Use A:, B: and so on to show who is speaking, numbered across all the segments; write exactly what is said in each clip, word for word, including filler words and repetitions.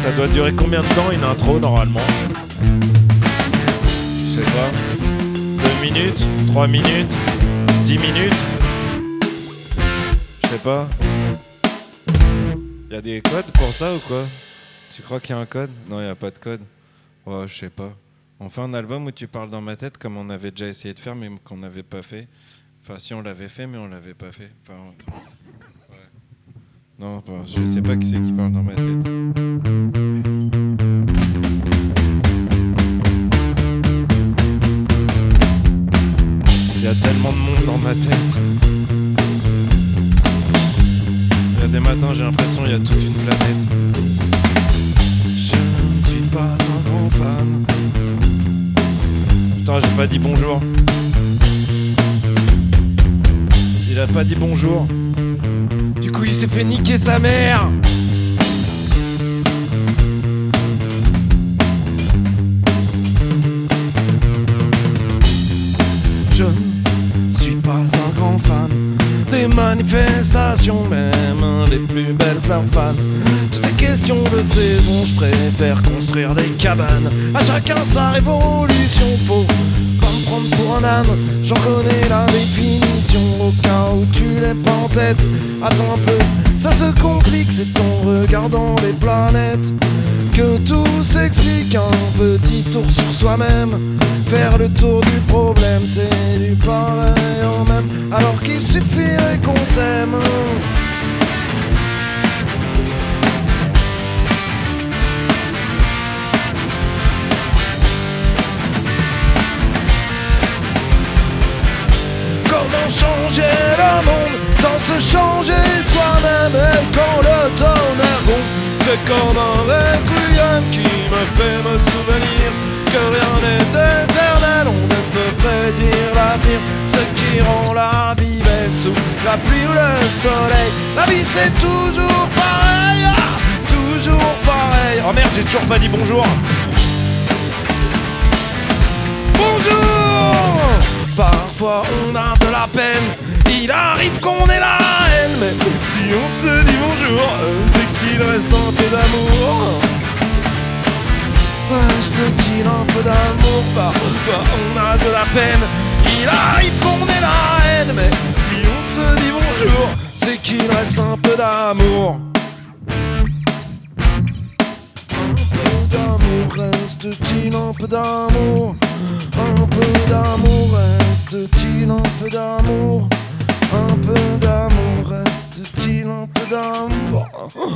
A: Ça doit durer combien de temps une intro normalement? Je sais pas. Deux minutes? Trois minutes? Dix minutes? Je sais pas. Y a des codes pour ça ou quoi? Tu crois qu'il y a un code? Non, y a pas de code. Ouais, je sais pas. On fait un album où tu parles dans ma tête comme on avait déjà essayé de faire mais qu'on n'avait pas fait. Enfin, si on l'avait fait mais on l'avait pas fait. Enfin, ouais. Non, enfin, je sais pas qui c'est qui parle dans ma tête. Il y a tellement de monde dans ma tête. Il y a des matins, j'ai l'impression qu'il y a toute une planète. Je ne suis pas un grand fan. Putain, j'ai pas dit bonjour. Il a pas dit bonjour. Du coup, il s'est fait niquer sa mère. Je ne suis pas un grand fan des manifestations, même les plus belles fleurs fans. Toutes les questions de saison, je préfère construire des cabanes. À chacun sa révolution, faut pas me prendre pour un âne. J'en connais la définition, au cas où tu l'aies pas en tête. Attends un peu, ça se complique, c'est en regardant les planètes que tout s'explique. Un petit tour sur soi-même, faire le tour du problème, c'est du pareil en même. Alors qu'il suffirait qu'on s'aime. Comment changer le monde sans se changer soi-même? Et quand le tonnerre gronde, c'est comme un requiem qui me fait me souvenir que rien n'est éternel. On ne peut prédire l'avenir. Ce qui rend la vie belle sous la pluie ou le soleil. La vie c'est toujours pareil, ah, toujours pareil. Oh merde, j'ai toujours pas dit bonjour. Bonjour. Parfois on a de la peine, il arrive qu'on ait la haine. Mais si on se dit bonjour, c'est qu'il reste un peu d'amour. Ouais, je te tire un peu d'amour. Parfois on a de la peine, il arrive qu'on ait la haine. Mais si on se dit bonjour, c'est qu'il reste un peu d'amour. Un peu d'amour, reste-t-il un peu d'amour? Un peu d'amour, reste-t-il un peu d'amour? Un peu d'amour, reste-t-il un peu d'amour?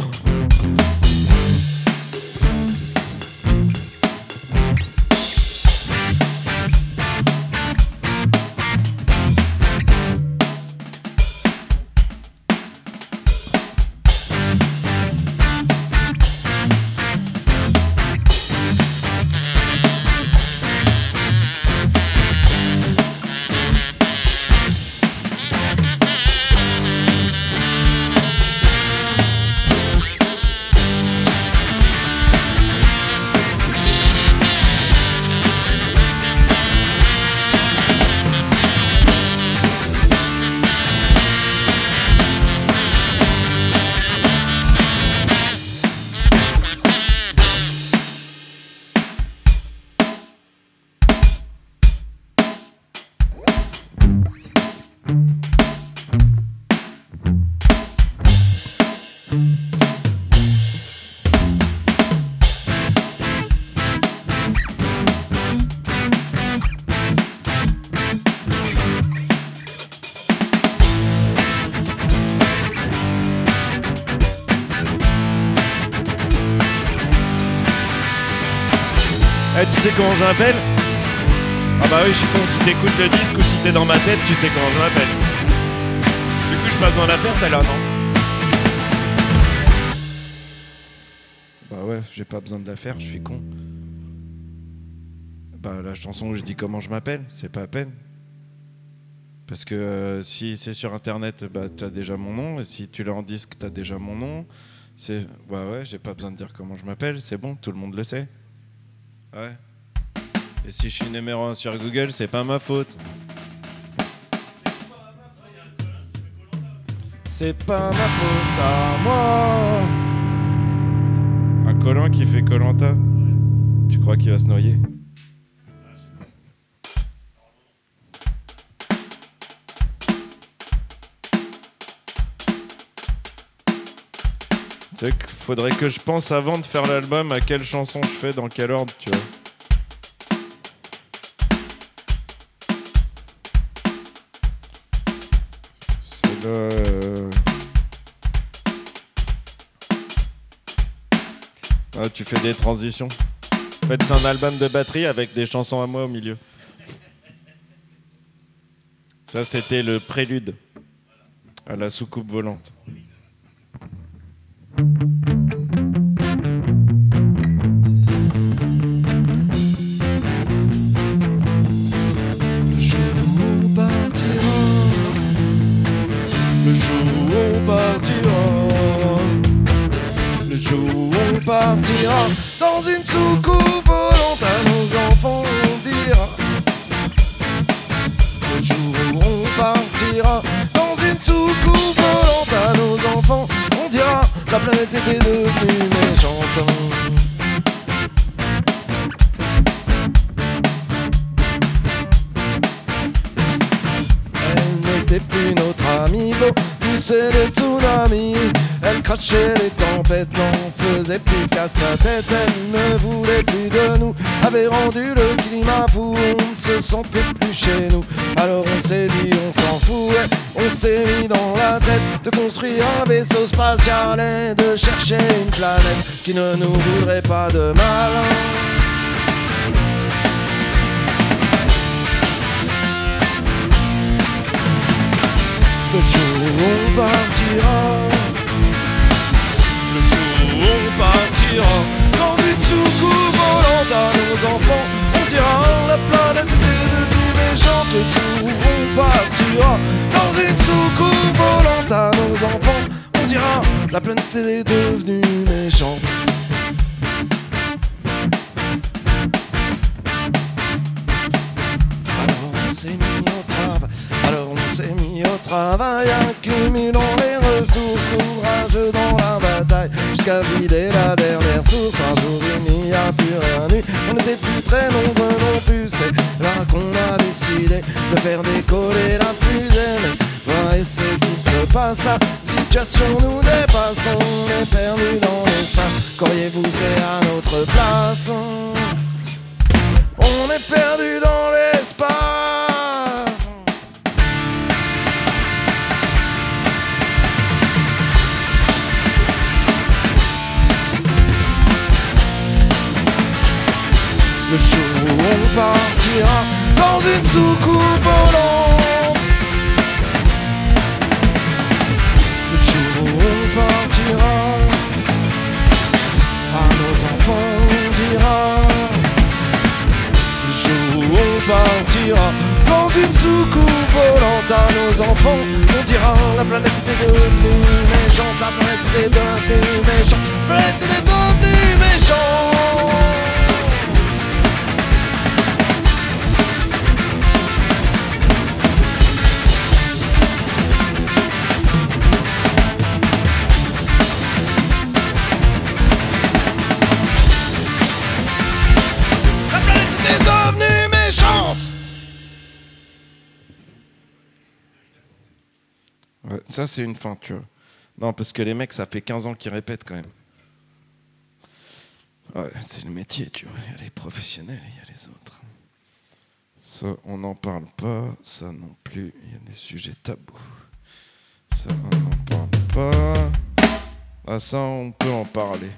A: Eh, tu sais comment je m'appelle? Ah bah oui, je suis con, si t'écoutes le disque ou si t'es dans ma tête, tu sais comment je m'appelle. Du coup, je passe dans la faire, celle-là, non? Bah ouais, j'ai pas besoin de la faire, je suis con. Bah la chanson où je dis comment je m'appelle, c'est pas à peine. Parce que euh, si c'est sur internet, bah t'as déjà mon nom, et si tu l'as en disque, t'as déjà mon nom. C'est... Bah ouais, j'ai pas besoin de dire comment je m'appelle, c'est bon, tout le monde le sait. Ouais. Et si je suis numéro un sur Google, c'est pas ma faute. C'est pas ma faute à moi. À Colin, gamin qui fait koh lanta. Tu crois qu'il va se noyer? Tu sais qu'il faudrait que je pense avant de faire l'album à quelle chanson je fais, dans quel ordre, tu vois. C'est là... Euh... Ah, tu fais des transitions. En fait, c'est un album de batterie avec des chansons à moi au milieu. Ça, c'était le prélude à la soucoupe volante.
B: Partira dans une soucoupe volante, à nos enfants on dira. Le jour où on partira dans une soucoupe volante, à nos enfants on dira la planète était devenue méchante. Elle n'était plus notre amie, beau, poussait des tsunamis. Elle crachait les tempêtes, n'en faisait plus qu'à sa tête. Elle ne voulait plus de nous, avait rendu le climat fou. On ne se sentait plus chez nous, alors on s'est dit on s'en fout. On s'est mis dans la tête de construire un vaisseau spatial et de chercher une planète qui ne nous voudrait pas de mal. Le jour où on partira, on partira dans une soucoupe volante, à nos enfants on dira la planète est devenue méchante. Le jour où on partira dans une soucoupe volante, à nos enfants on dira la planète est devenue méchante. Alors on s'est mis au travail, alors on s'est mis au travail, accumulant les ressources, courage dans la bataille, jusqu'à vider la dernière source. Un jour il n'y a plus rien eu, on n'était plus très nombreux non plus. C'est là qu'on a décidé de faire décoller la fusée. Mais voyez ce qui se passe, la situation nous dépasse. On est perdu dans l'espace, qu'auriez-vous fait à notre place? On est perdu dans l'espace. Le jour où on partira dans une soucoupe volante, le jour où on partira, à nos enfants on dira. Le jour où on partira dans une soucoupe volante, à nos enfants on dira la planète est devenue méchante, la planète est devenue méchante, la planète est devenue méchante.
A: Ouais, ça, c'est une fin, tu vois. Non, parce que les mecs, ça fait quinze ans qu'ils répètent quand même. Ouais, c'est le métier, tu vois. Il y a les professionnels et il y a les autres. Ça, on n'en parle pas. Ça non plus, il y a des sujets tabous. Ça, on n'en parle pas. Ah, ça, on peut en parler.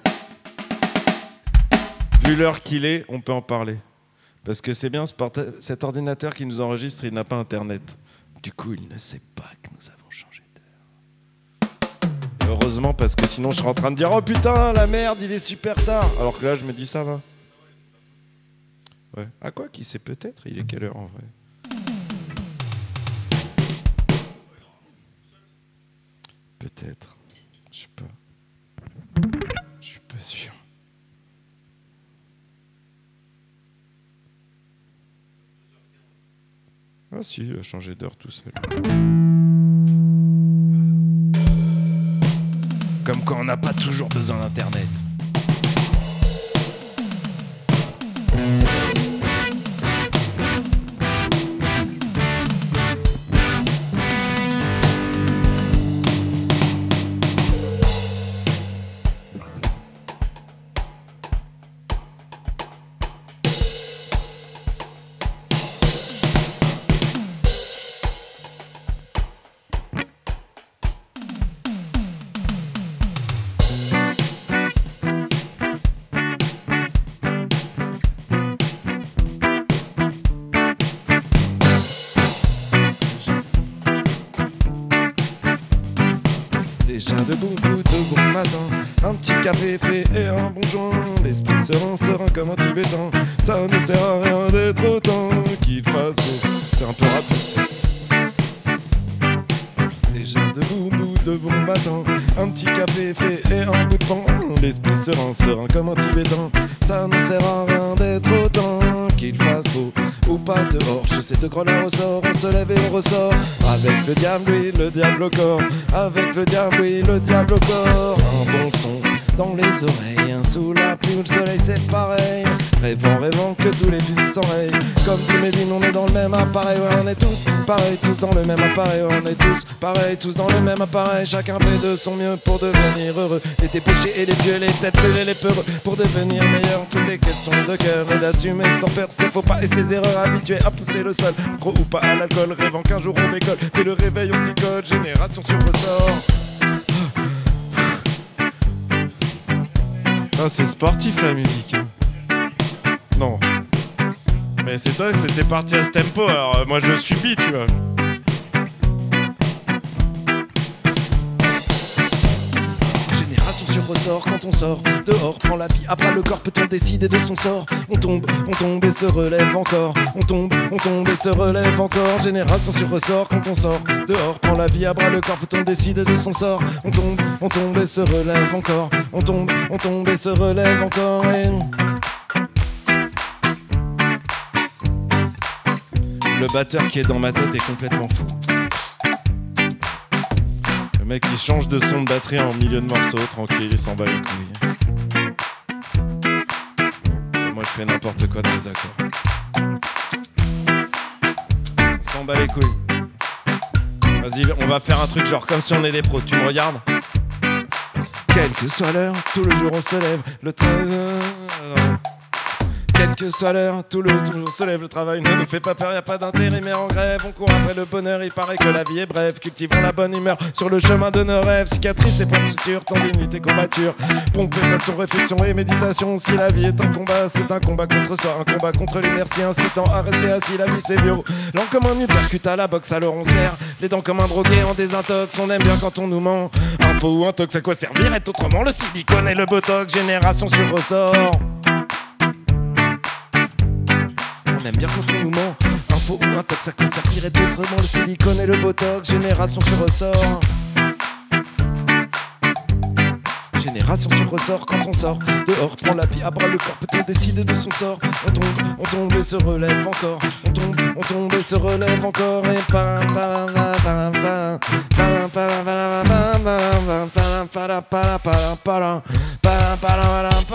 A: Vu l'heure qu'il est, on peut en parler. Parce que c'est bien, ce porta- cet ordinateur qui nous enregistre, il n'a pas Internet. Du coup, il ne sait pas que nous avons changé d'heure. Heureusement, parce que sinon, je serais en train de dire « Oh putain, la merde, il est super tard !» Alors que là, je me dis « Ça va. » Ouais. Ah quoi, qui sait peut-être? Il est quelle heure en vrai? Peut-être. Je sais pas. Je suis pas sûr. Ah si, il a changé d'heure tout seul. Comme quand on n'a pas toujours besoin d'internet. Déjà debout, de bon matin, un petit café fait et un bon joint. L'esprit serein, serein comme un tibétain. Ça ne sert à rien d'être autant qu'il fasse beau. C'est un peu rapide. Déjà debout, de bon matin, un petit café fait et un bout de pain. L'esprit serein, serein comme un tibétain. Ça ne sert à rien d'être autant qu'il fasse beau ou pas dehors. Chaussée de grelots ressort, on se lève et on ressort. Avec le diable, oui, le diable au corps. Avec le diable, oui, le diable au corps. Un bon son dans les oreilles, un sous la pluie où le soleil c'est pareil. Rêvant, rêvant que tous les fusils s'enrayent. Comme tu Médine, on est dans le même appareil. Ouais, on est tous pareils, tous dans le même appareil. Ouais, on est tous pareils, tous dans le même appareil. Chacun fait de son mieux pour devenir heureux. Les débauchés et les vieux, les têtes brûlées, les peureux. Pour devenir meilleur, toutes les questions de cœur. Et d'assumer sans faire ses faux pas et ses erreurs. Habitués à pousser le sol, gros ou pas à l'alcool. Rêvant qu'un jour on décolle. Dès le réveil on s'y colle, génération sur ressort. Ah, c'est sportif la musique. Non. Mais c'est toi que t'étais parti à ce tempo, alors euh, moi je subis, tu vois. Génération sur ressort quand on sort dehors, prend la vie à bras le corps, peut-on décider de son sort? On tombe, on tombe et se relève encore. On tombe, on tombe et se relève encore. Génération sur ressort quand on sort dehors, prend la vie à bras le corps, peut-on décider de son sort? On tombe, on tombe et se relève encore. On tombe, on tombe et se relève encore. Et... le batteur qui est dans ma tête est complètement fou. Le mec qui change de son de batterie en milieu de morceau, tranquille, il s'en bat les couilles. Et moi je fais n'importe quoi dans les accords. On s'en bat les couilles. Vas-y, on va faire un truc genre comme si on est des pros, tu me regardes? Quelle que soit l'heure, tout le jour on se lève, le train... Quelle que soit l'heure, tout le jour se lève, le travail ne nous fait pas peur, y a pas d'intérimaire en grève. On court après le bonheur, il paraît que la vie est brève. Cultivons la bonne humeur sur le chemin de nos rêves. Cicatrices et points de suture, tendinité, combatture. Pompe, réflexion, réflexion et méditation. Si la vie est un combat, c'est un combat contre soi, un combat contre l'inertie incitant à rester assis. La vie c'est violent, lent comme un percute à la boxe, alors on serre les dents comme un drogué en désintox. On aime bien quand on nous ment. Info ou un tox, à quoi servirait autrement le silicone et le botox? Génération sur ressort. On aime bien quand on nous ment. Info ou un tox, à quoi servirait autrement le silicone et le botox? Génération sur ressort. Génération sur ressort quand on sort dehors, prend la vie à bras le corps, peut-on décider de son sort? On tombe, on tombe et se relève encore. On tombe, on tombe et se relève encore. Et pa pa pa pa pa pa pa pa pa pa pa pa.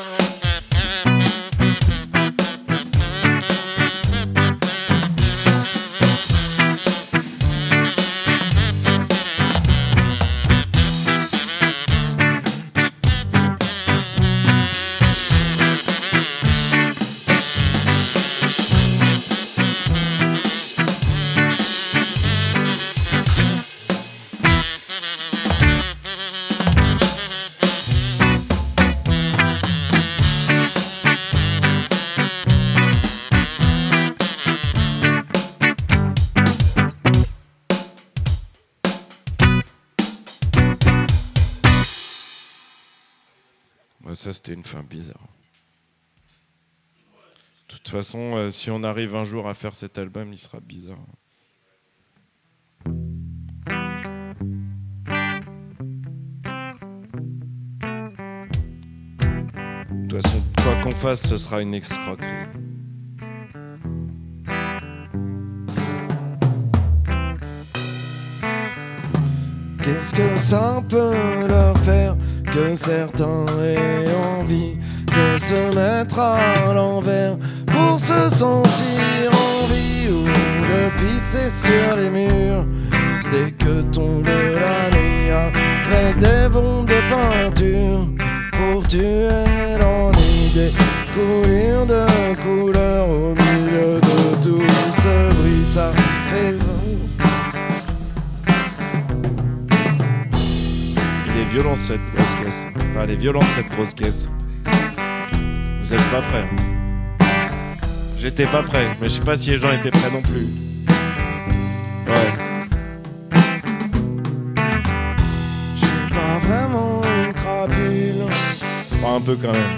A: Ça c'était une fin bizarre. De toute façon, euh, si on arrive un jour à faire cet album, il sera bizarre. De toute façon, quoi qu'on fasse, ce sera une escroquerie. Qu'est-ce que ça peut leur faire que certains aient envie de
B: de se mettre à l'envers pour se sentir en vie ou de pisser sur les murs dès que tombe la nuit avec des bombes de peinture pour tuer l'ennui, des coulures de couleurs au milieu de tout ce bruit. Ça fait
A: il est violent cette grosse caisse. Enfin, elle est violente cette grosse caisse. Vous êtes pas prêts. J'étais pas prêt, mais je sais pas si les gens étaient prêts non plus. Ouais.
B: Je suis pas vraiment une crapule.
A: Enfin, un peu quand même.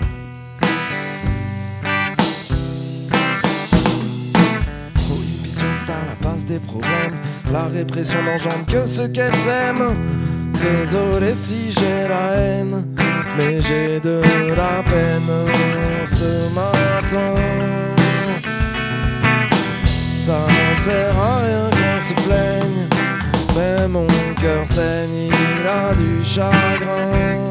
B: Prohibition, c'est à la base des problèmes. La répression n'engendre que ce qu'elle sème. Désolé si j'ai la haine, mais j'ai de la peine ce matin. Ça ne sert à rien qu'on se plaigne, mais mon cœur saigne, il a du chagrin.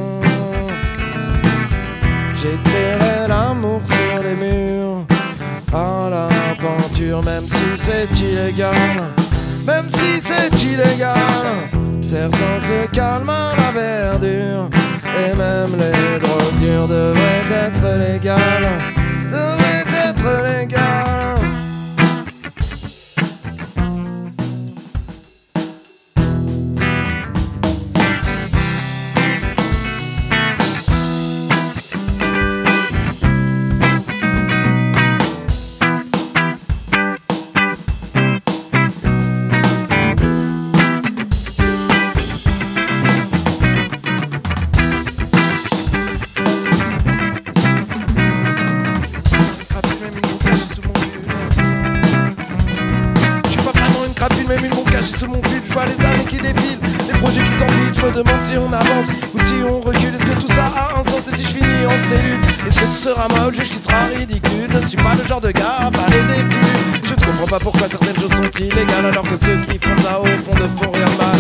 B: J'écrirai l'amour sur les murs, à la peinture, même si c'est illégal, même si c'est illégal. Certains se calment à la verdure, et même les drogues dures devraient être légales, devraient être légales. Même ils m'ont caché sous mon pull, je vois les années qui défilent, les projets qui s'enfilent, je me demande si on avance ou si on recule, est-ce que tout ça a un sens et si je finis en cellule, est-ce que ce sera moi ou le juge qui sera ridicule, je ne suis pas le genre de gars à parler des pilules, je ne comprends pas pourquoi certaines choses sont illégales alors que ceux qui font ça au fond ne font rien de mal.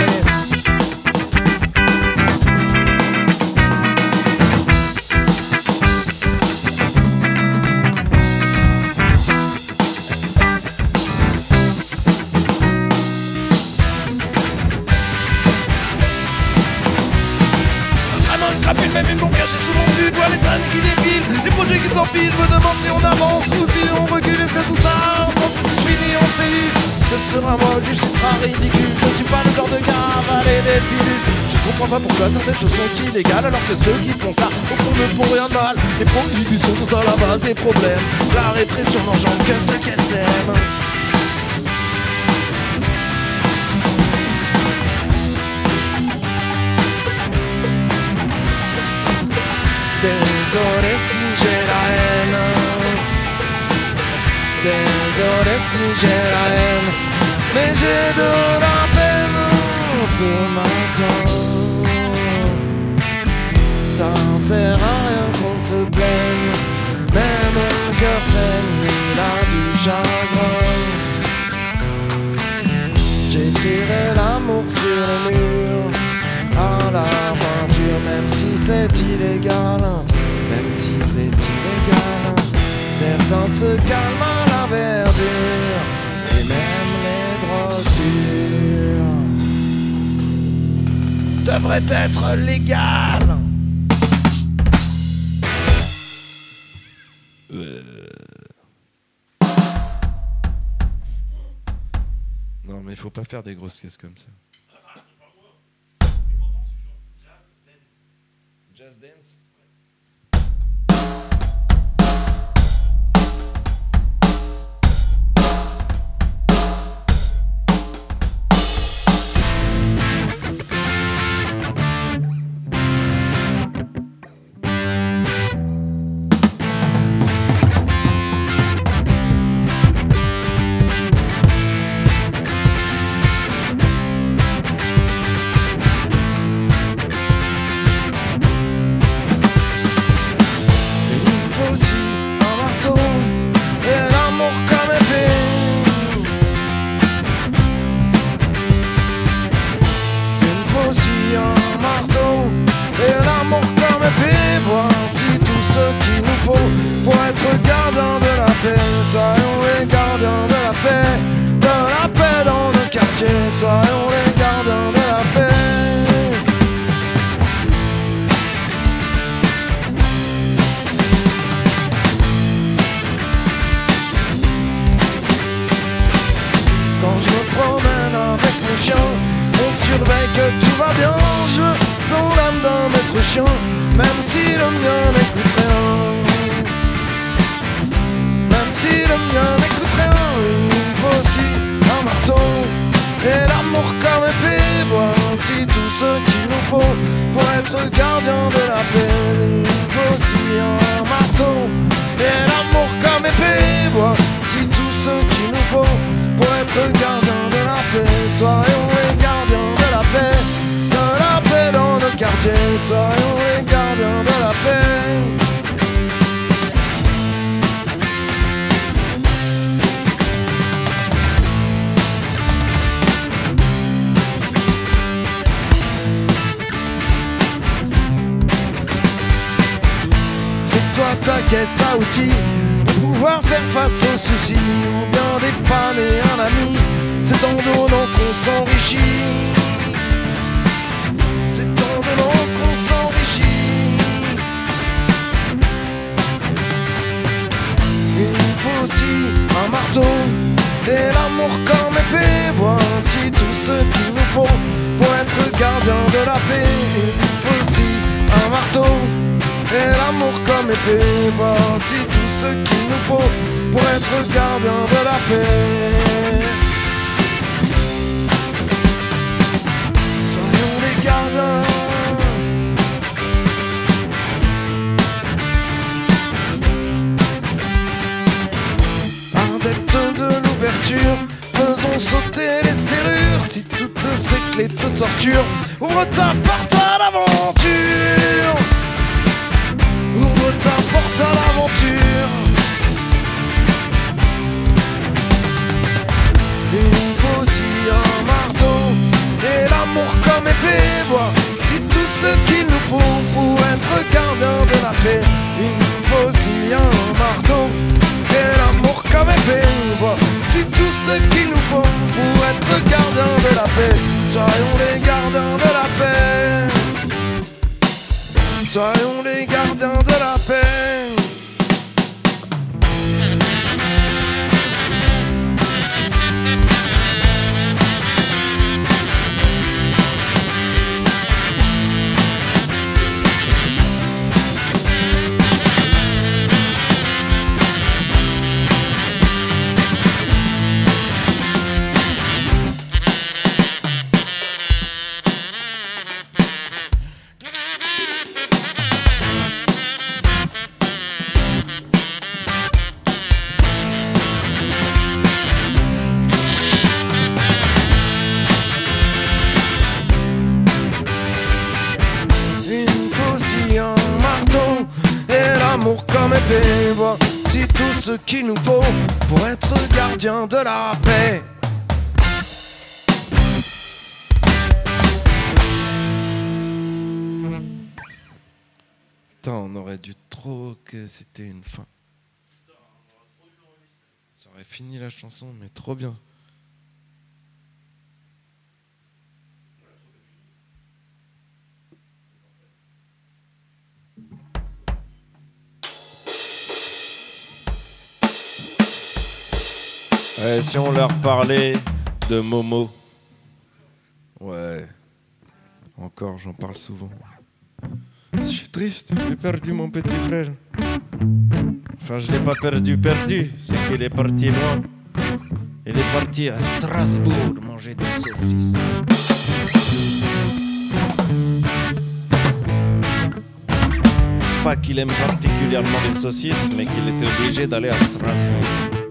B: Même ils m'ont caché sous mon pull, je vois les années qui défilent, les projets qui s'enfilent, je me demande si on avance ou si on recule, est-ce que tout ça a un sens et si je finis en cellule, est-ce que ce sera moi le juge qui sera ridicule, je ne suis pas le genre de gars à avaler des pilules, je comprends pas pourquoi certaines choses sont illégales alors que ceux qui font ça au fond ne font rien de mal, les prohibitions sont à la base des problèmes, la répression n'engendre que ce qu'elles aiment. Désolé si j'ai la haine, désolé si j'ai la haine, mais j'ai de la peine ce matin. Ça ne sert à rien qu'on se plaigne, mais mon cœur saigne, il a du chagrin. J'écrirai l'amour sur le mur, à la peinture, même si c'est illégal, même si c'est illégal. Certains se calment à la verdure, et même les drogues dures devraient être légales.
A: Euh... Non mais il faut pas faire des grosses caisses comme ça. Just Dance.
B: chien, même si le mien n'écoute rien. Même si le mien n'écoute rien, il faut aussi un marteau et l'amour comme épée. Voici tout ce qu'il nous faut pour être gardien de la paix. Il faut aussi un marteau et l'amour comme épée. Voici tout ce qu'il nous faut pour être gardien de la paix. Soyons les gardiens de la paix, de la paix dans nos quartiers. Soyons les gardiens de la paix. Fais-toi ta caisse à outils pour pouvoir faire face aux soucis, ou bien dépanner un ami. C'est en donnant qu'on s'enrichit. C'est en donnant qu'on s'enrichit. Il faut aussi un marteau et l'amour comme épée. Voici tout ce qu'il nous faut pour être gardien de la paix. Il faut aussi un marteau et l'amour comme épée. Voici tout ce qu'il nous faut pour être gardien de la paix. Soyons les gardiens. Adeptes de l'ouverture, faisons sauter les serrures. Si toutes ces clés te torturent, ouvre ta porte à l'aventure. Ouvre ta porte à l'aventure. Il faut aussi un marteau et l'amour comme épée. Voici tout ce qu'il nous faut pour être gardien de la paix. Il faut aussi un marteau et l'amour comme épée. Voici tout ce qu'il nous faut pour être gardien de la paix. Soyons les gardiens de la paix. Soyons les gardiens de la paix. Comme épée, voici tout ce qu'il nous faut pour être gardien de la paix. Putain, on aurait dû trop que c'était une fin. Ça aurait fini la chanson, mais trop bien. Ouais, si on leur parlait de Momo. Ouais. Encore, j'en parle souvent. Je suis triste, j'ai perdu mon petit frère. Enfin, je l'ai pas perdu, perdu. C'est qu'il est parti loin. Il est parti à Strasbourg manger des saucisses. Pas qu'il aime particulièrement les saucisses, mais qu'il était obligé d'aller à Strasbourg.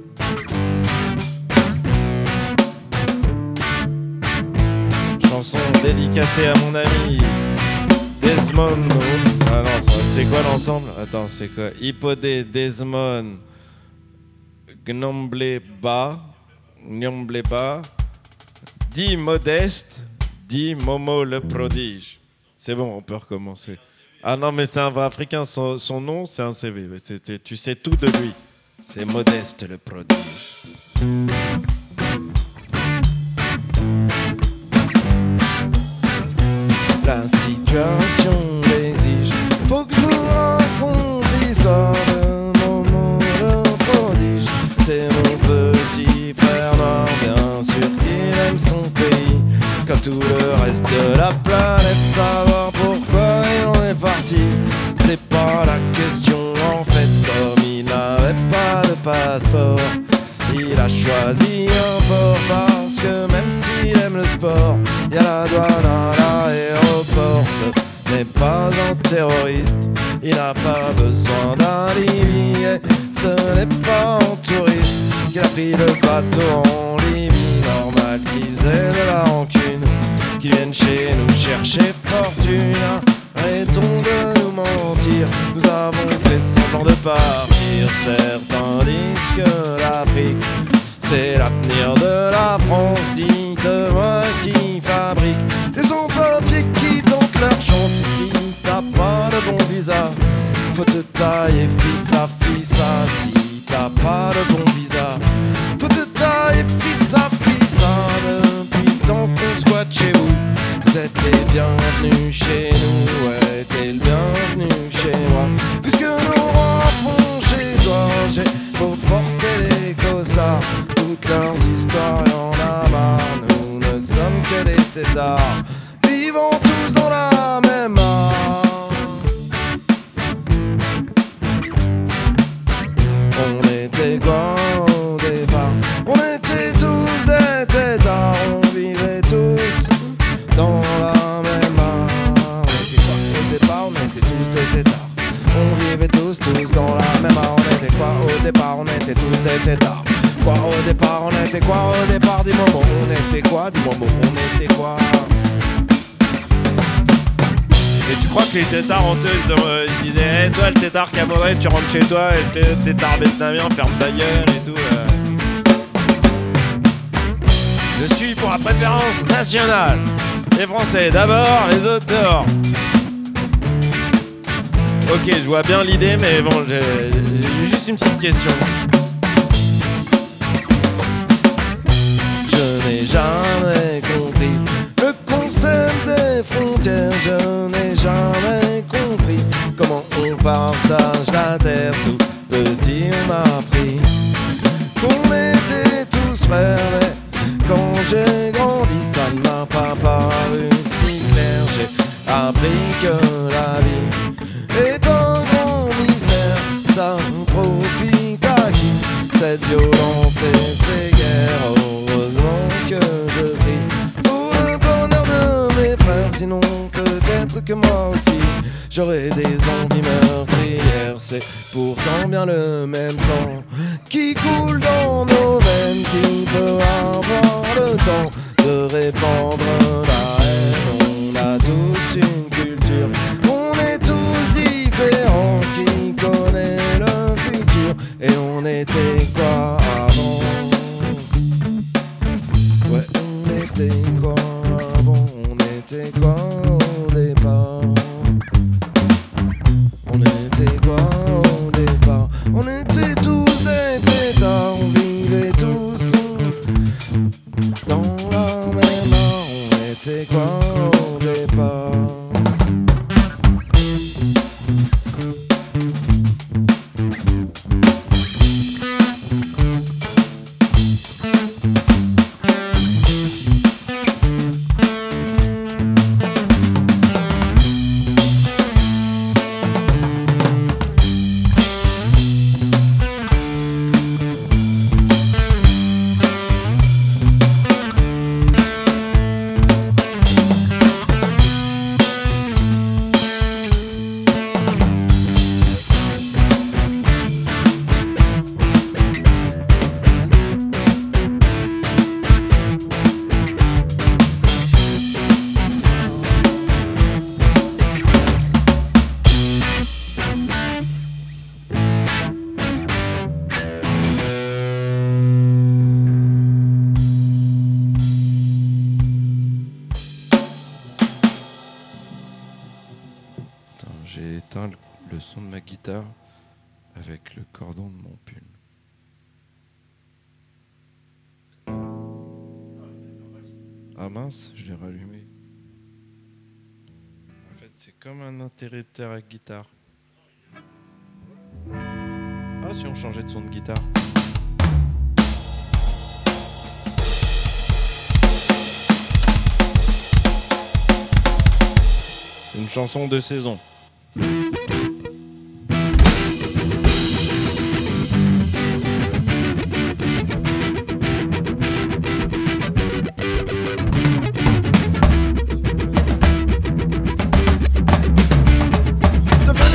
B: Chanson dédicacée à mon ami Desmond. Ah non, c'est quoi l'ensemble? Attends, c'est quoi? Hippodé, Desmond, Gnombleba, Gnombleba, dit Modeste, dit Momo le prodige. C'est bon, on peut recommencer. Ah non, mais c'est un vrai africain, son, son nom, c'est un C V. C'est, tu sais tout de lui. C'est Modeste le prodige. La situation l'exige. Faut que je vous raconte l'histoire de Momo le prodige. C'est mon petit frère noir, bien sûr qu'il aime son pays, comme tout le reste de la planète. Savoir pourquoi il en est parti passeport. Y'a la douane à l'aéroport. Ce n'est pas un terroriste, il n'a pas besoin d'un billet. Ce n'est pas un touriste qui a pris le bateau en Libye. Normal qu'ils aient de la rancune, qu'ils viennent chez nous chercher fortune. Arrêtons de nous mentir, nous avons fait semblant de partir. Certains disent que l'Afrique c'est l'avenir de la France. Dites-moi qui fabrique des sans-papiers qui tentent leur chance. Et si t'as pas le bon visa, faut te tailler fils à fils à. Si t'as pas le bon visa, faut te tailler fils à fils à. Depuis tant qu'on squatte chez vous, vous êtes les bienvenus chez nous. Ouais, t'es le bienvenu chez moi, puisque nos rois font chez toi. J'ai beau porter des costards, toutes leurs histoires y'en a marre. Nous ne sommes que des têtards, vivons tous dans la même âme. On était quoi au départ? On était tous des têtards, on vivait tous dans la même âme. On était quoi au départ? On était tous des têtards, on vivait tous, tous dans la même âme. On était quoi au départ? On était tous des têtards. Quoi au départ? On était quoi au départ? Dis-moi bon, on était quoi? Dis-moi bon, on était quoi?
A: Et tu crois que les têtards honteux, ils, ils disaient hey, toi le tétard camerounais, tu rentres chez toi, et le tétard vietnamien, ferme ta gueule et tout euh. Je suis pour la préférence nationale. Les Français d'abord, les autres dehors. Ok, je vois bien l'idée, mais bon, j'ai juste une petite question.
B: Je n'ai jamais compris le concept des frontières. Je n'ai jamais compris comment on partage la terre. Tout petit on m'a appris qu'on était tous frères, mais quand j'ai grandi ça ne m'a pas paru si clair. J'ai appris que la vie est un grand mystère. Ça nous profite à qui? Cette violence et ces guerres. Heureusement que je prie pour le bonheur de mes frères, sinon peut-être que moi aussi j'aurais des envies meurtrières. C'est pourtant bien le même sang qui coule dans nos veines, qui peut avoir le temps de répandre la haine. On a tous une culture, on est tous différents. Qui connaît le futur? Et on était quoi avant? Ouais, on était quoi avant? On était quoi au départ? On était quoi au départ? On était tous des pétards, on vivait tous dans la même art. On était quoi au départ? J'ai éteint le, le son de ma guitare avec le cordon de mon pull. Ah mince, je l'ai rallumé. En fait, c'est comme un interrupteur à guitare. Ah, si on changeait de son de guitare. Une chanson de saison.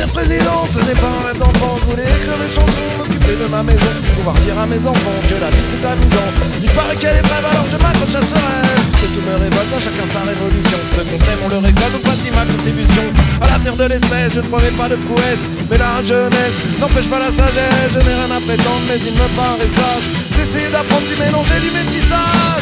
B: être président, ce n'est pas un rêve d'enfant. Je voulais écrire des chansons, m'occuper de ma maison, pouvoir dire à mes enfants que la vie c'est amusant. Il paraît qu'elle est brève, alors je m'accroche à ce rêve. Que tout me révolte, à chacun sa révolution. Ceux qu'on aime, on le récolte, donc voici ma contribution. À l'avenir de l'espèce, je ne promets pas de prouesse, mais la jeunesse n'empêche pas la sagesse. Je n'ai rien à prétendre, mais il me paraît sage d'essayer d'apprendre du mélange et du métissage.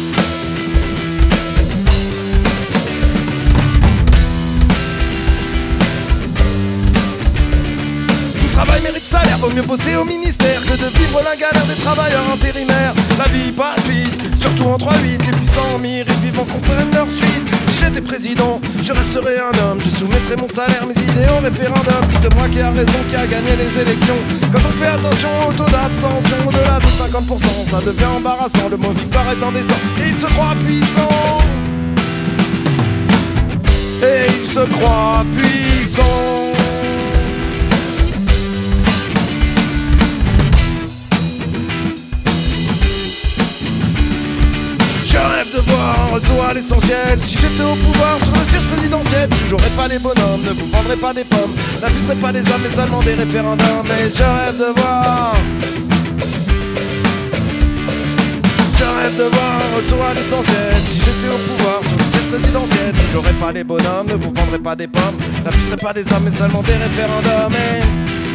B: Travail mérite salaire, vaut mieux bosser au ministère que de vivre la galère des travailleurs intérimaires. La vie passe vite, surtout en trois huit, les puissants méritent vivement qu'on prenne leur suite. Si j'étais président, je resterais un homme, je soumettrais mon salaire, mes idées au référendum. Dites-moi qui a raison, qui a gagné les élections. Quand on fait attention au taux d'abstention, au-delà de cinquante pour cent, ça devient embarrassant. Le mot victoire est indécent, et il se croit puissant. Et il se croit puissant. Je rêve de voir un retour à l'essentiel. Si j'étais au pouvoir sur le siège présidentiel, je jouerais pas les bonhommes, ne vous vendrais pas des pommes, n'abuserais pas des hommes, mais seulement des référendums. Mais je rêve de voir Je rêve de voir un retour à l'essentiel. Si j'étais au pouvoir sur le siège présidentiel, je jouerais pas les bonhommes, ne vous vendrais pas des pommes, n'abuserais pas des hommes, mais seulement des référendums. Et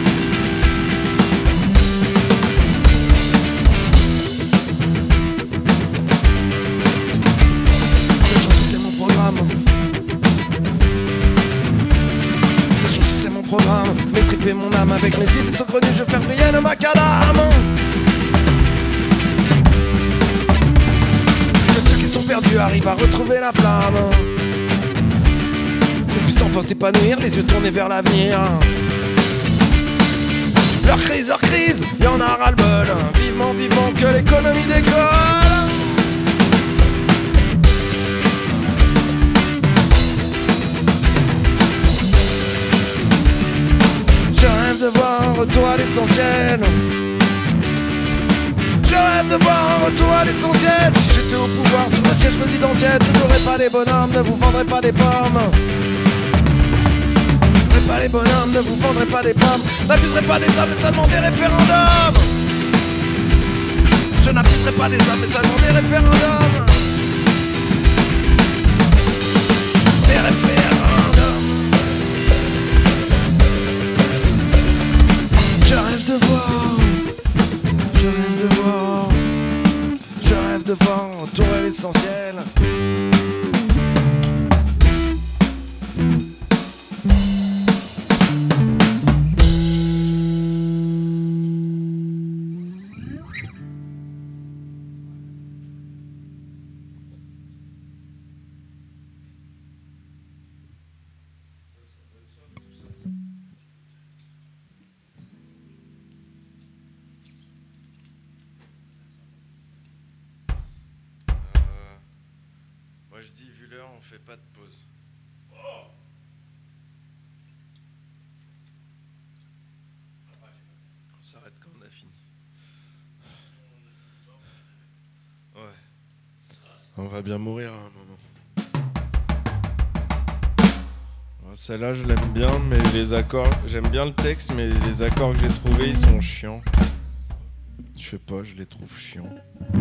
B: m'étriper mon âme avec mes idées saugrenues, je vais faire briller le macadam. Que ceux qui sont perdus arrivent à retrouver la flamme, qu'on puisse enfin s'épanouir, les yeux tournés vers l'avenir. Leur crise, leur crise, y en a ras-le-bol. Vivement, vivement que l'économie décolle. Je rêve de voir un retour à l'essentiel. Je rêve de voir un retour à l'essentiel. Si j'étais au pouvoir sur le siège présidentiel, je n'aurais pas des bonhommes, ne vous vendrais pas des pommes. Je n'aurais pas les bonhommes, ne vous vendrais pas des pommes, n'abuserais pas des hommes, mais seulement des référendums. Je n'abuserai pas des hommes, mais seulement des référendums. Des référendums. Je rêve de voir, je rêve de voir, je rêve de voir un retour à l'essentiel.
A: Moi je dis, vu l'heure, on fait pas de pause. On s'arrête quand on a fini. Ouais. On va bien mourir à un moment. Celle-là, je l'aime bien, mais les accords... J'aime bien le texte, mais les accords que j'ai trouvés, ils sont chiants. Je sais pas, je les trouve chiants.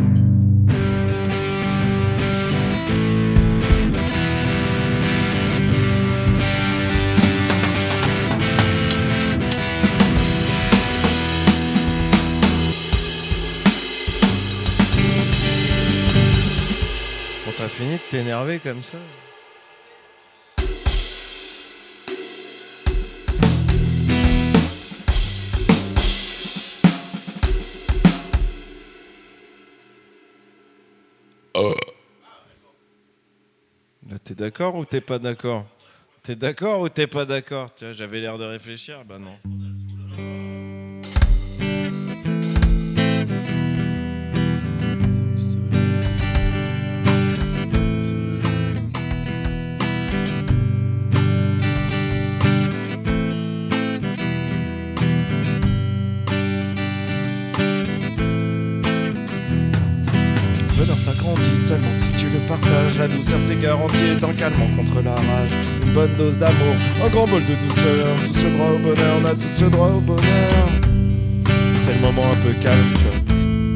A: Bon, t'as fini de t'énerver comme ça? Là, t'es d'accord ou t'es pas d'accord? T'es d'accord ou t'es pas d'accord? Tu vois, j'avais l'air de réfléchir, bah non. Seulement si tu le partages. partage. La douceur c'est garanti, est un calmant contre la rage. Une bonne dose d'amour, un grand bol de douceur. Tous le droit au bonheur, on a tous le droit au bonheur. C'est le moment un peu calme, tu vois.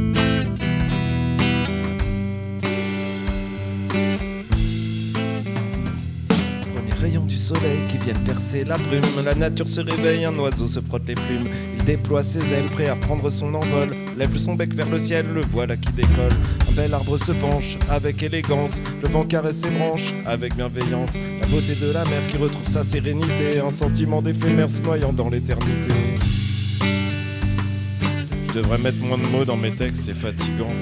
A: Rayons du soleil qui viennent percer la brume. La nature se réveille, un oiseau se frotte les plumes. Il déploie ses ailes, prêt à prendre son envol. Lève son bec vers le ciel, le voilà qui décolle. Un bel arbre se penche avec élégance. Le vent caresse ses branches avec bienveillance. La beauté de la mer qui retrouve sa sérénité. Un sentiment d'éphémère se noyant dans l'éternité. Je devrais mettre moins de mots dans mes textes, c'est fatigant.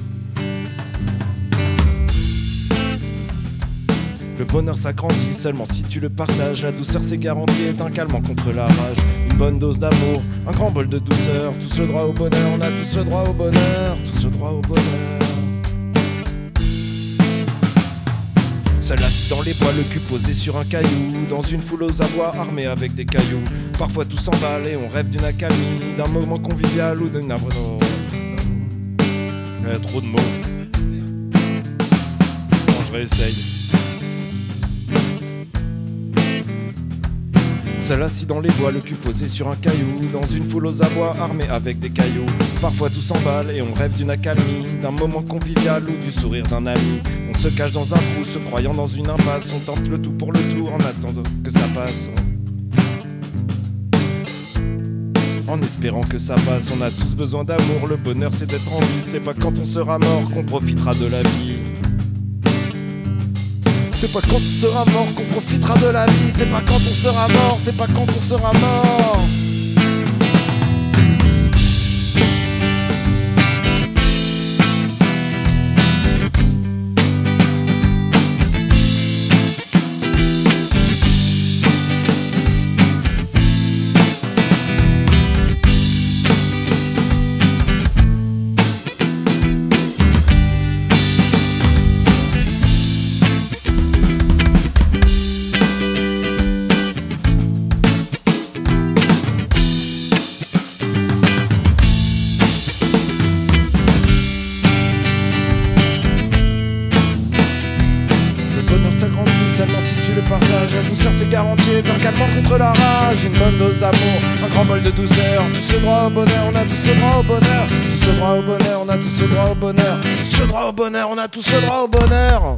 A: Le bonheur s'agrandit seulement si tu le partages. La douceur c'est garanti, est un calmant contre la rage. Une bonne dose d'amour, un grand bol de douceur. Tous le droit au bonheur, on a tous le droit au bonheur. Tous le droit au bonheur. Seul assis dans les bois, le cul posé sur un caillou. Dans une foule aux abois, armée avec des cailloux. Parfois tout s'emballe et on rêve d'une accalmie, d'un moment convivial ou d'une arbre. Il y a trop de mots. Bon, je réessaye. Seul assis dans les bois, le cul posé sur un caillou. Dans une foule aux abois, armée avec des cailloux. Parfois tout s'emballe et on rêve d'une accalmie, d'un moment convivial ou du sourire d'un ami. On se cache dans un trou, se croyant dans une impasse. On tente le tout pour le tout en attendant que ça passe. En espérant que ça passe, on a tous besoin d'amour. Le bonheur c'est d'être en vie, c'est pas quand on sera mort qu'on profitera de la vie. C'est pas quand on sera mort qu'on profitera de la vie. C'est pas quand on sera mort, c'est pas quand on sera mort. Seulement si tu le partages, la douceur c'est garanti, est un calmant contre la rage. Une bonne dose d'amour, un grand bol de douceur. Tous le droit au bonheur, on a tous le droit au bonheur. Tous le droit au bonheur, on a tous le droit au bonheur. Tous le droit au bonheur, on a tous le droit au bonheur.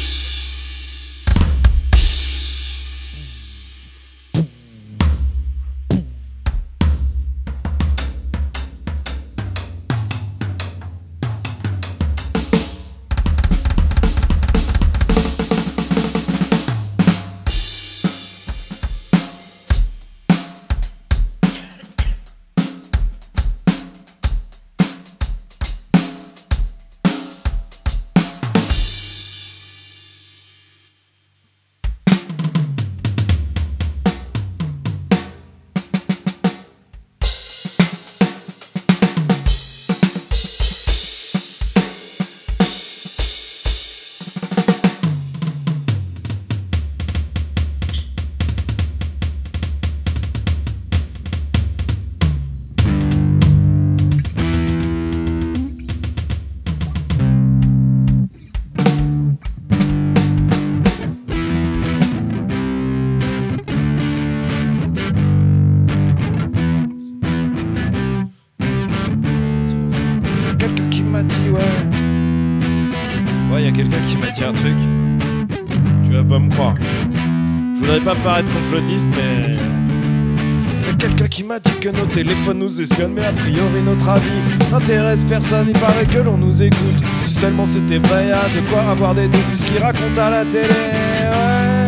A: Ouais, y a quelqu'un qui m'a dit un truc. Tu vas pas me croire. Je voudrais pas paraître complotiste, mais... Y a quelqu'un qui m'a dit que nos téléphones nous espionnent, mais a priori notre avis n'intéresse personne. Il paraît que l'on nous écoute. Si seulement c'était vrai, y'a de quoi avoir des doutes, puisqu'ils racontent à la télé. Ouais.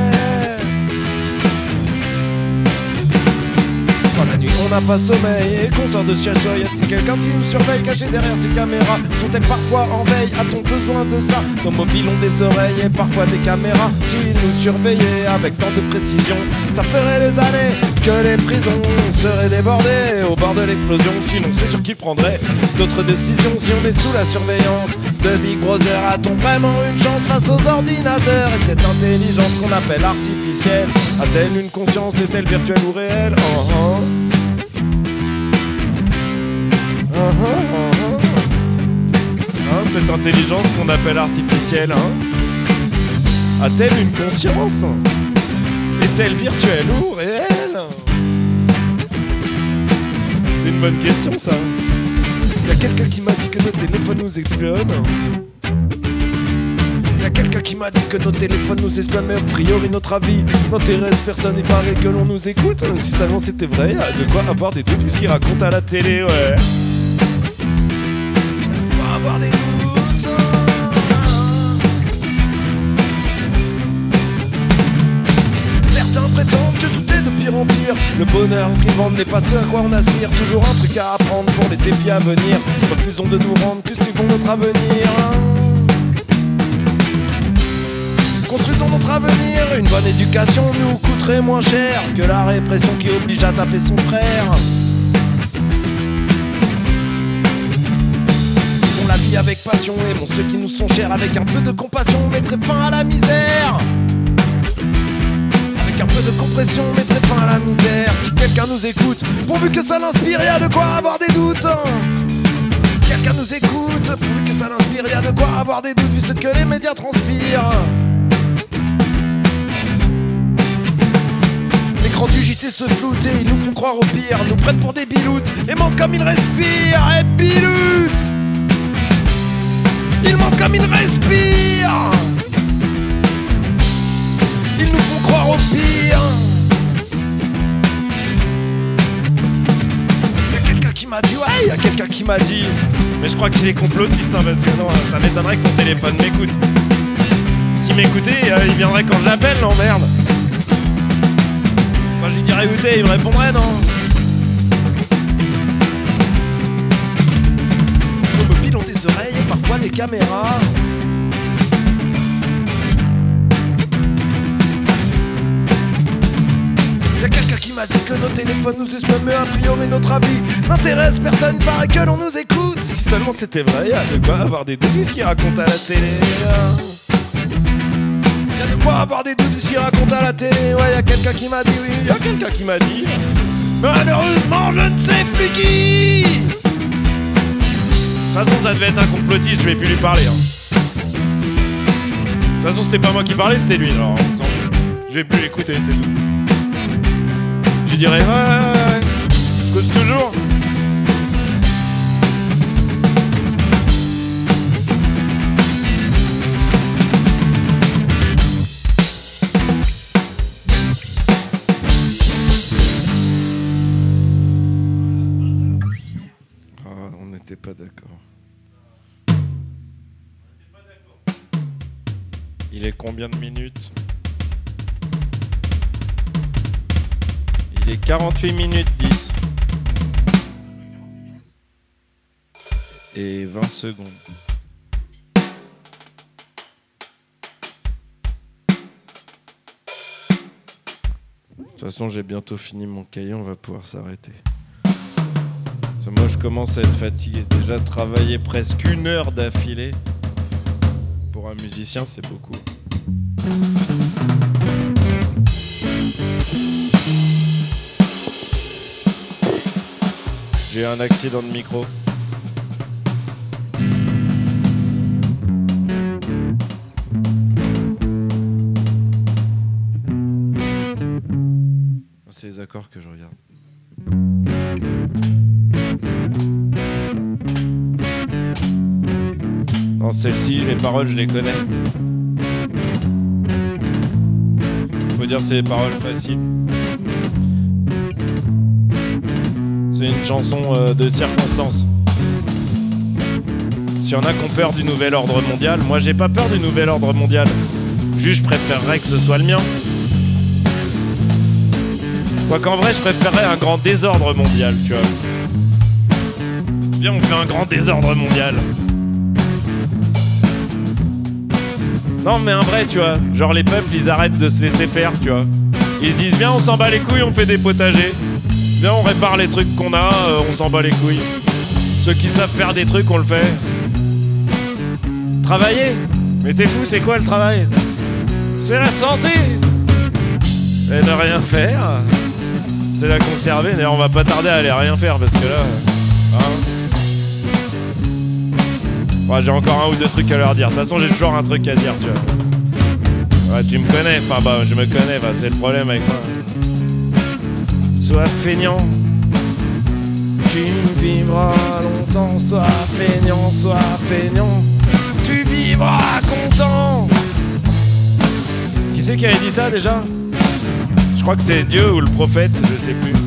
A: Quand la nuit on n'a pas sommeil et qu'on sort de ce château, y a-t-il quelqu'un qui nous surveille caché derrière ces caméras? Sont-elles parfois en veille? A-t-on besoin de ça? Nos mobiles ont des oreilles et parfois des caméras. S'ils nous surveillaient avec tant de précision, ça ferait des années que les prisons seraient débordées au bord de l'explosion. Sinon c'est sûr qu'ils prendraient d'autres décisions. Si on est sous la surveillance de Big Brother, a-t-on vraiment une chance face aux ordinateurs? Et cette intelligence qu'on appelle artificielle, a-t-elle une conscience? Est-elle virtuelle ou réelle? Oh, oh. Uh -huh, uh -huh. Hein, cette intelligence qu'on appelle artificielle, hein. A-t-elle une conscience? Est-elle virtuelle ou réelle? C'est une bonne question ça. Y'a quelqu'un qui m'a dit que nos téléphones nous espionnent. Y'a quelqu'un qui m'a dit que nos téléphones nous espionnent, mais a priori notre avis n'intéresse personne. Il paraît que l'on nous écoute. Si seulement c'était vrai, y'a de quoi avoir des doutes puisqu'ils racontent à la télé, ouais. On va avoir des doutes. Certains prétendent que tout est de pire en pire. Le bonheur qu'ils vendent n'est pas ce à quoi on aspire. Toujours un truc à apprendre pour les défis à venir. Refusons de nous rendre, cultivons notre avenir. Construisons notre avenir. Une bonne éducation nous coûterait moins cher que la répression qui oblige à taper son frère. Vivons la vie avec passion, aimons ceux qui nous sont chers. Avec un peu de compassion, on mettrait fin à la misère. Avec un peu de compression, on mettrait fin à la misère. Si quelqu'un nous écoute, pourvu que ça l'inspire, y'a de quoi avoir des doutes. Quelqu'un nous écoute, pourvu que ça l'inspire, y'a de quoi avoir des doutes vu ce que les médias transpirent. L'écran du J T se floute et ils nous font croire au pire. Nous prennent pour des biloutes et mentent comme ils respirent. Et biloutes, ils mentent comme ils respirent. Ils nous font croire au pire. Y'a quelqu'un qui m'a dit, ouais, y'a quelqu'un qui m'a dit. Mais je crois qu'il est complotiste, hein, parce que non, ça m'étonnerait que mon téléphone m'écoute. S'il m'écoutait, euh, il viendrait quand je l'appelle, non, merde. Quand je lui dirais où t'es, il me répondrait, non. Nos mobiles ont des oreilles et parfois des caméras. Y'a quelqu'un qui m'a dit que nos téléphones nous espionnent, mais a priori notre avis n'intéresse personne, paraît que l'on nous écoute. Si seulement c'était vrai, y'a de quoi avoir des doutes ce qu'ils racontent à la télé. Y'a de quoi avoir des doutes ce qu'ils racontent à la télé. Ouais, y'a quelqu'un qui m'a dit, oui, y'a quelqu'un qui m'a dit. Malheureusement, je ne sais plus qui. De toute façon, ça devait être un complotiste, je vais plus lui parler. Hein. De toute façon, c'était pas moi qui parlais, c'était lui. Alors, je vais plus l'écouter, c'est tout. Je dirais, ouais, ouais, ouais, cause toujours. Ah, on n'était pas d'accord. Il est combien de minutes ? Il est quarante-huit minutes dix et vingt secondes. De toute façon, j'ai bientôt fini mon cahier, on va pouvoir s'arrêter. Parce que moi, je commence à être fatigué. Déjà, travailler presque une heure d'affilée, pour un musicien, c'est beaucoup. J'ai eu un accident de micro. C'est les accords que je regarde. Non, celle-ci, les paroles, je les connais. Faut dire c'est des paroles faciles. C'est une chanson euh, de circonstance. S'il y en a qui ont peur du nouvel ordre mondial, moi j'ai pas peur du nouvel ordre mondial. Juste je préférerais que ce soit le mien. Quoiqu'en vrai je préférerais un grand désordre mondial, tu vois. Viens, on fait un grand désordre mondial. Non mais un vrai, tu vois. Genre les peuples ils arrêtent de se laisser faire, tu vois. Ils se disent viens on s'en bat les couilles, on fait des potagers. Viens, on répare les trucs qu'on a, euh, on s'en bat les couilles. Ceux qui savent faire des trucs, on le fait. Travailler? Mais t'es fou, c'est quoi le travail? C'est la santé! Et ne rien faire, c'est la conserver. D'ailleurs, on va pas tarder à aller rien faire parce que là... Hein. Ouais, j'ai encore un ou deux trucs à leur dire. De toute façon, j'ai toujours un truc à dire, tu vois. Ouais, tu me connais, enfin bah je me connais, bah, c'est le problème avec moi. Sois feignant, tu vivras longtemps. Sois feignant, sois feignant, tu vivras content. Qui c'est qui avait dit ça déjà? Je crois que c'est Dieu ou le prophète, je sais plus.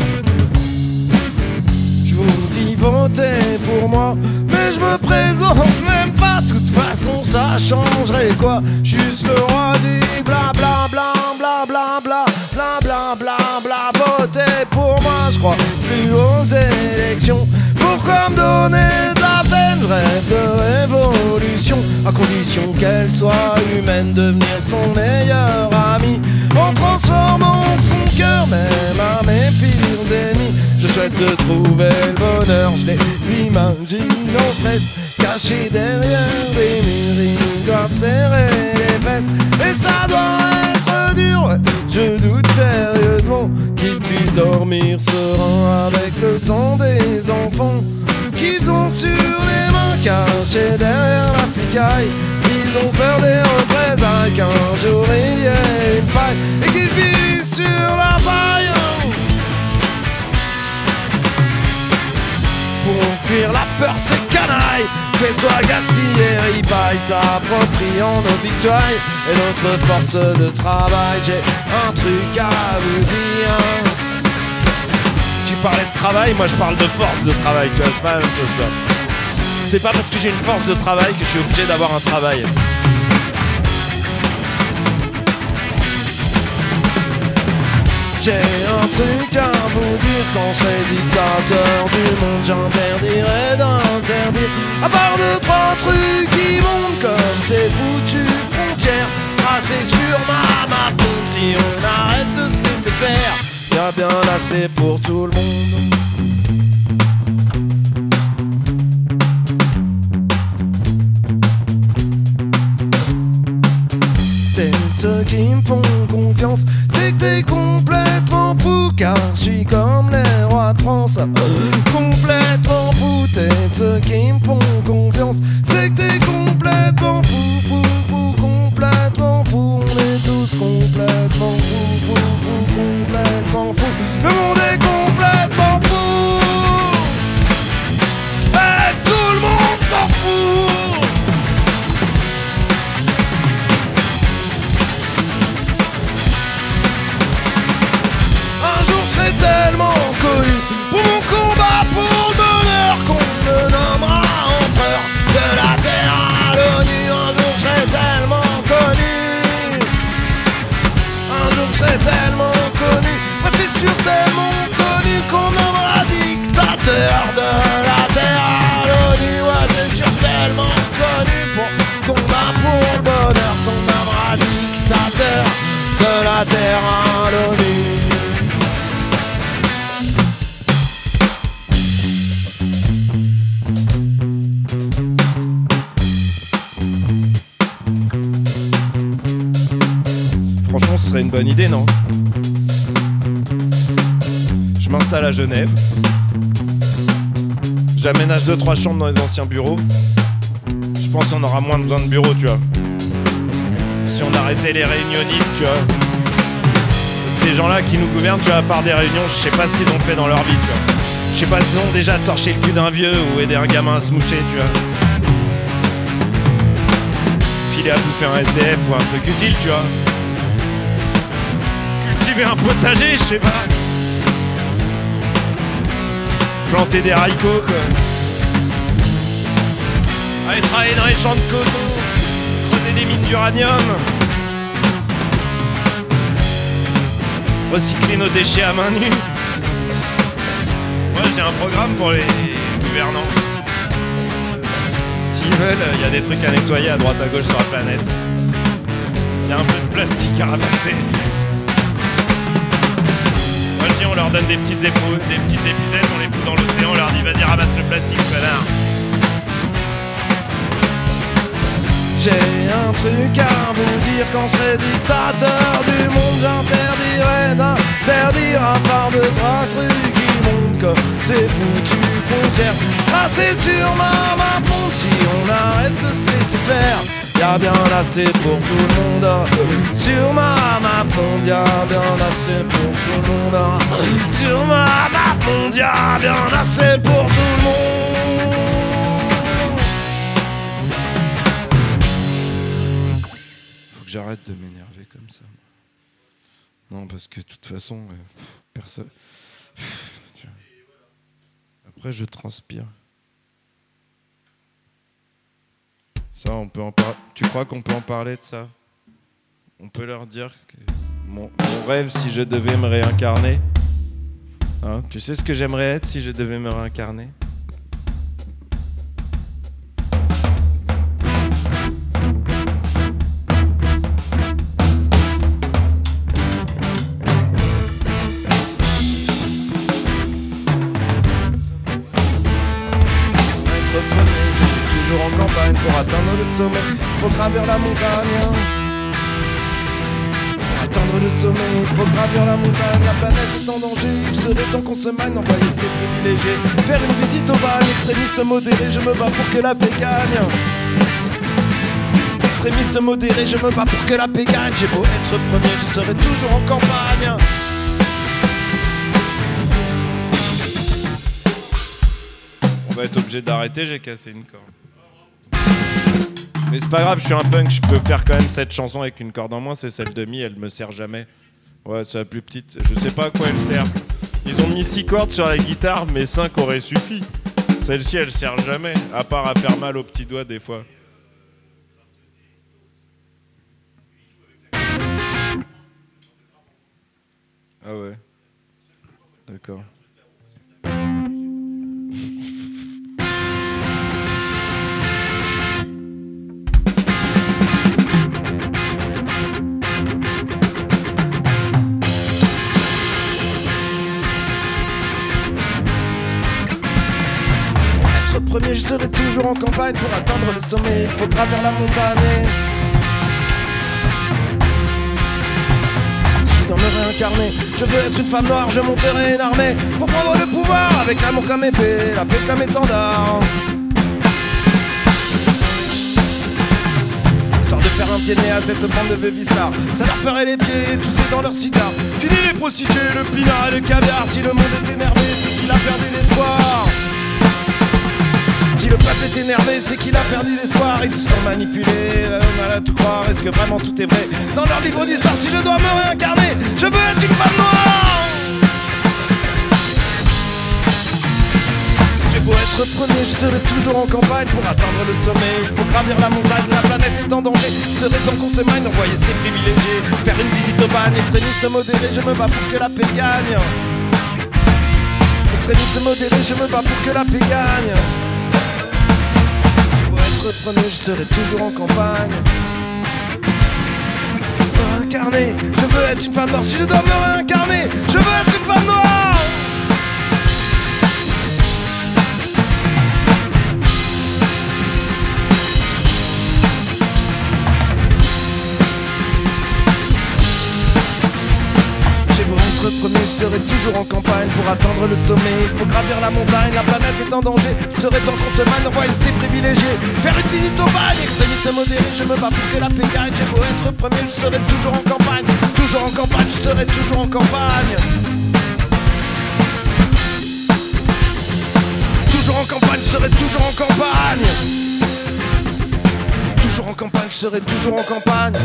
A: Je vous dis votez pour moi, mais je me présente même pas. De toute façon ça changerait quoi? Juste le roi du bla bla bla bla bla bla bla bla bla bla. Votez pour moi, je crois plus aux élections. Pourquoi me donner de la peine? Je rêve de révolution, à condition qu'elle soit humaine. Devenir son meilleur ami en transformant son cœur même à mes pires ennemis. Je souhaite de trouver le bonheur, je les imagine en stress, cachés derrière des murs, ils doivent serrer les fesses. Et ça doit être dur, ouais, je doute sérieusement qu'ils puissent dormir serein avec le sang des enfants qu'ils ont sur les mains, cachés derrière la flicaille. Ils ont peur des représailles, qu'un jour il y ait une faille et qu'ils finissent sur la paille. Pour fuir la peur, c'est canaille. Fais-toi gaspiller, ripaille, s'approprie en nos victoires et notre force de travail. J'ai un truc à vous dire. Tu parlais de travail, moi je parle de force de travail, tu vois, c'est pas la même chose, toi. C'est pas parce que j'ai une force de travail que je suis obligé d'avoir un travail. J'ai un truc à vous dire, quand je serai dictateur du monde, j'interdirai d'interdire. À part deux, trois trucs qui montent comme ces foutues frontières tracées sur ma map. Si on arrête de se laisser faire, y'a bien assez pour tout le monde. Ceux qui me font confiance, c'est que t'es complètement fou, car je suis comme les rois de France. Complètement fou, t'es ceux qui me font confiance, c'est que t'es complètement fou, fou, fou, complètement fou. On est tous complètement fou, fou, fou, complètement fou. Le monde est complètement fou, et tout le monde s'en fout. Tellement connu pour mon combat pour le bonheur qu'on me nommera empereur de la terre à l'ONU. Un jour je serai tellement connu, un jour je serai tellement connu, bah c'est sûr tellement connu qu'on nommera dictateur de la terre à l'ONU. Ouais, c'est sûr tellement connu pour combat pour le bonheur qu'on nommera dictateur de la terre à l'ONU. Franchement, ce serait une bonne idée, non? Je m'installe à Genève. J'aménage deux trois chambres dans les anciens bureaux. Je pense qu'on aura moins besoin de bureaux, tu vois. Si on arrêtait les réunionites, tu vois. Ces gens-là qui nous gouvernent, tu vois, à part des réunions, je sais pas ce qu'ils ont fait dans leur vie, tu vois. Je sais pas s'ils ont déjà torché le cul d'un vieux ou aidé un gamin à se moucher, tu vois. Filer à bouffer un S D F ou un truc utile, tu vois. Cultiver un potager, je sais pas. Planter des haricots, quoi. Aller travailler dans les champs de coton, creuser des mines d'uranium, recycler nos déchets à main nue. Moi j'ai un programme pour les gouvernants. S'ils veulent, il y a des trucs à nettoyer à droite à gauche sur la planète. Il y a un peu de plastique à ramasser. Moi je dis on leur donne des petites épaules, des petites épithètes, on les fout dans l'océan, on leur dit vas-y ramasse le plastique, connard. J'ai un truc à vous dire, quand je serai dictateur du monde, j'interdirai d'interdire à part deux, trois trucs qui montent comme ces foutues frontières. Ah c'est sur ma map, si on arrête de se laisser faire, Y'a bien assez pour tout le monde. Sur ma map monde, y'a bien assez pour tout le monde. Sur ma map monde, y'a bien assez pour tout le monde. Faut que j'arrête de m'énerver comme ça. Non, parce que de toute façon, euh, personne... Après, je transpire. Ça, on peut en par... Tu crois qu'on peut en parler de ça? On peut leur dire que mon, mon rêve, si je devais me réincarner, hein, tu sais ce que j'aimerais être si je devais me réincarner?
B: En campagne pour atteindre le sommet, il faut gravir la montagne. Pour atteindre le sommet, il faut gravir la montagne. La planète est en danger, il serait temps qu'on se magne, envoyer ses privilégiés, faire une visite au bagne. Extrémiste modéré, je me bats pour que la paix gagne. Extrémiste modéré, je me bats pour que la paix gagne. J'ai beau être premier, je serai toujours en campagne.
A: On va être obligé d'arrêter, j'ai cassé une corde. Mais c'est pas grave, je suis un punk, je peux faire quand même cette chanson avec une corde en moins, c'est celle de mi, elle me sert jamais. Ouais, c'est la plus petite, je sais pas à quoi elle sert. Ils ont mis six cordes sur la guitare, mais cinq auraient suffi. Celle-ci, elle sert jamais, à part à faire mal aux petits doigts des fois. Ah ouais. D'accord.
B: Premier, je serai toujours en campagne pour atteindre le sommet. Il faut gravir la montagne. Si je dois me réincarner, je veux être une femme noire, je monterai une armée pour prendre le pouvoir avec l'amour comme épée, la paix comme étendard. Histoire de faire un pied de nez à cette bande de bébistards, ça leur ferait les pieds tousser dans leurs cigares. Fini les prostituées, le pinard et le caviar. Si le monde est énervé, c'est qu'il a perdu l'espoir. Si le peuple est énervé, c'est qu'il a perdu l'espoir. Ils se sont manipulés, l'homme à tout croire. Est-ce que vraiment tout est vrai dans leur livre d'histoire? Si je dois me réincarner, je veux être une femme noire. J'ai beau être premier, je serai toujours en campagne pour atteindre le sommet. Il faut gravir la montagne, la planète est en danger. Il serait temps qu'on se magne, envoyer ses privilégiés, faire une visite au bagne. Extrémiste modéré, je me bats pour que la paix gagne. Extrémiste modéré, je me bats pour que la paix gagne. Premier, je serai toujours en campagne. Réincarner, je veux être une femme noire. Si je dois me réincarner, je veux être une femme noire. J'ai beau être premier, je serai toujours en campagne pour atteindre le sommet. Il faut gravir la montagne, la planète est en danger. Il serait temps qu'on se magne, envoyer ses privilégiés, faire une visite au bagne. Extrémiste modéré, je me bats pour que la paix gagne. J'ai beau être premier, je serai toujours en campagne. Toujours en campagne, je serai toujours en campagne. Toujours en campagne, je serai toujours en campagne. Toujours en campagne, je serai toujours en campagne.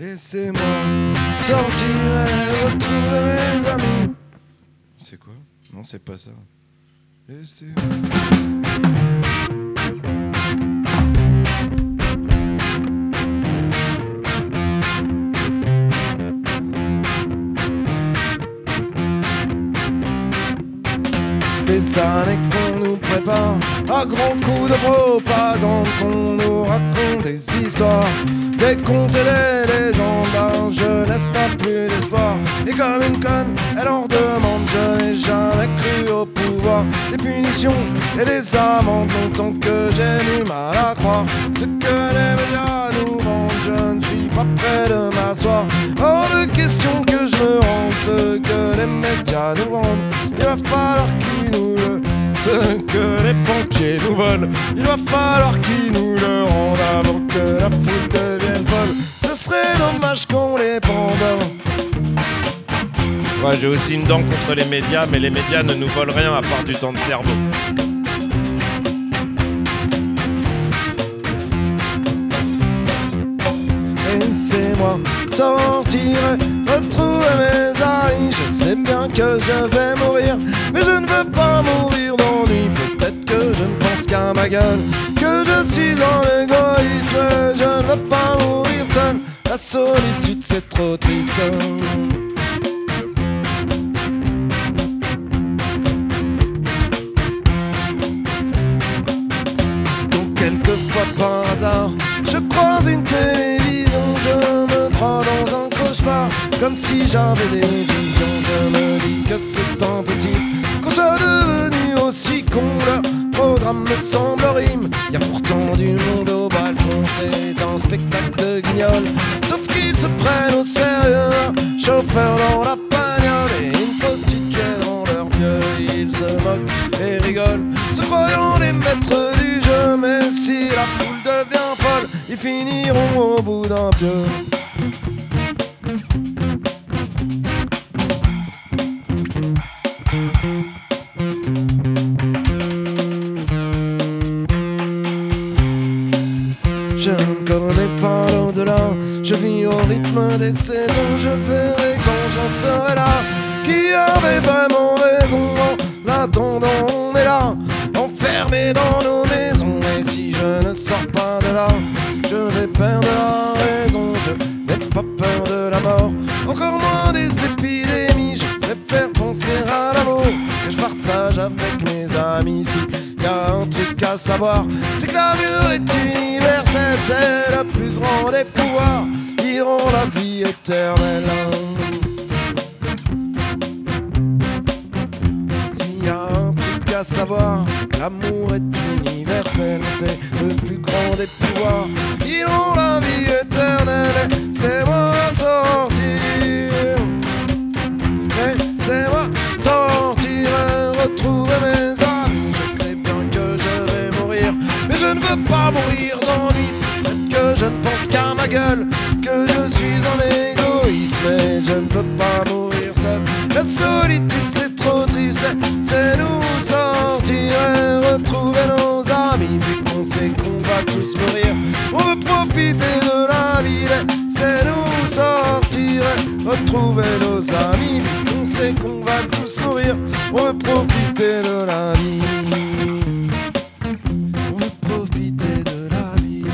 B: Laissez-moi sortir et retrouver mes amis. C'est quoi? Non, c'est pas ça. Laissez-moi. Des années qu'on nous prépare à grands coups de propagande, qu'on nous raconte des histoires, des contes et des légendes. La jeunesse n'a plus d'espoir et comme une conne elle en redemande. Je n'ai jamais cru au pouvoir des punitions et des amendes, longtemps que j'ai du mal à croire ce que les médias nous vendent. Je ne suis pas prêt de m'asseoir, hors de question que je me rende ce que les médias nous vendent. Il va falloir qu'ils nous le, ce que les banquiers nous volent. Il va falloir qu'ils nous le rendent avant que la foule devienne folle. Ce serait dommage qu'on les pende.
A: Moi j'ai aussi une dent contre les médias, mais les médias ne nous volent rien à part du temps de cerveau.
B: Laissez-moi sortir, retrouver mes amis. Je sais bien que je vais mourir, mais je ne veux pas mourir d'ennui. Peut-être que je ne pense qu'à ma gueule, que je suis dans l'égoïsme. Je ne veux pas mourir seul, la solitude c'est trop triste. Donc quelquefois par hasard, je croise une télévision, je me crois dans un cauchemar, comme si j'avais des visions. Je me dis que c'est impossible qu'on soit devenu aussi con. Leur programme me semble horrible, y a pourtant du monde au balcon. C'est un spectacle de guignol, sauf qu'ils se prennent au sérieux. Chauffeur dans la bagnole et une prostituée dans leur pieu. Ils se moquent et rigolent, se croyant les maîtres du jeu. Mais si la foule devient folle, ils finiront au bout d'un pieu. Je ne connais pas l'au-delà, je vis au rythme des saisons. Je verrai quand j'en serai là, qui avait vraiment raison. En attendant on est là, enfermés dans nos maisons. Et si je ne sors pas de là, je vais perdre la raison. Je n'ai pas peur de la mort, encore moins des épidémies. Je préfère penser à l'amour que je partage avec mes amis. S'il y a un truc à savoir, c'est que l'amour est universel. C'est le plus grand des pouvoirs, ils rend la vie éternelle. S'il y a un truc à savoir, c'est que l'amour est universel. C'est le plus grand des pouvoirs, ils rend la vie éternelle. C'est-moi sortir, laissez-moi sortir et retrouver mes amis. Je sais bien que je vais mourir, mais je ne veux pas mourir d'ennui. Peut-être que je ne pense qu'à ma gueule, que je suis un égoïste, mais je ne veux pas mourir seul. La solitude c'est trop triste, c'est nous sortir et retrouver nos amis. Vu qu'on sait qu'on va tous mourir, on veut profiter de la vie. C'est nous sortir et retrouver nos amis. Vu qu'on sait qu'on va tous mourir, on veut profiter de la vie. On veut profiter de la vie.